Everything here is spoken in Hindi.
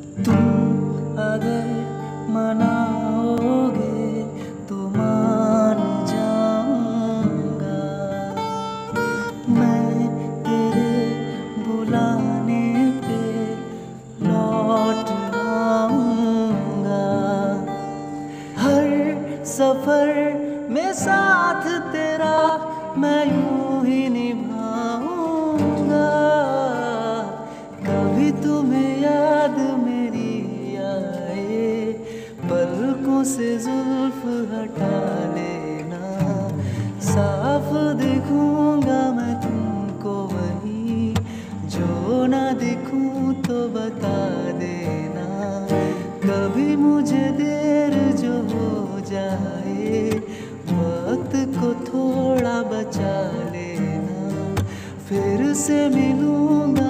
तुम अगर मनाओगे तो मान जाऊंगा। मैं तेरे बुलाने पे लौट आऊंगा। हर सफर में साथ तेरा मैं यूं ही निभाऊंगा। कभी तुम्हें याद मेरी आए, पलकों से जुल्फ हटा लेना। साफ दिखूंगा मैं तुमको वहीं, जो ना दिखूं तो बता देना। कभी मुझे देर जो हो जाए, वक्त को थोड़ा बचा लेना। फिर से मिलूंगा